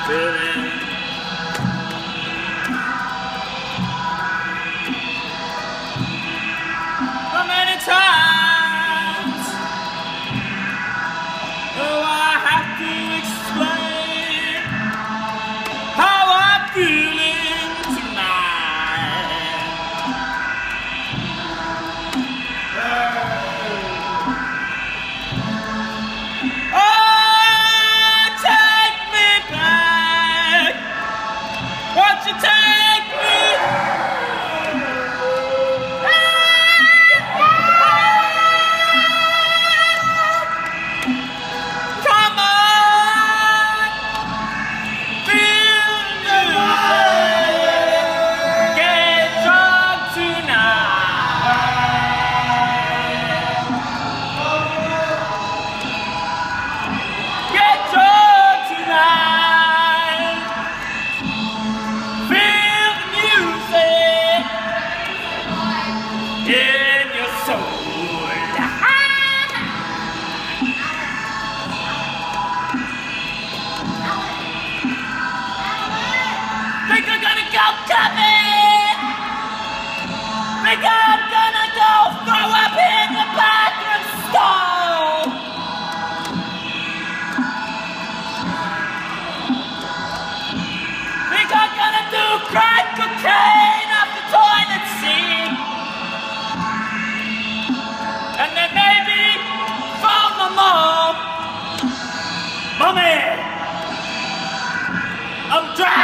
feeling. How many times do I have to explain how I'm feeling tonight? Oh, take me back. Won't you take me? Come on, feel the music. Get drunk tonight. Get drunk tonight. Feel the music in your soul. Think I'm gonna go clubbing? Think I'm gonna go throw up in the bathroom stall? Think I'm gonna do crack cocaine off the toilet seat? And then maybe phone my mom. Mommy, I'm driving.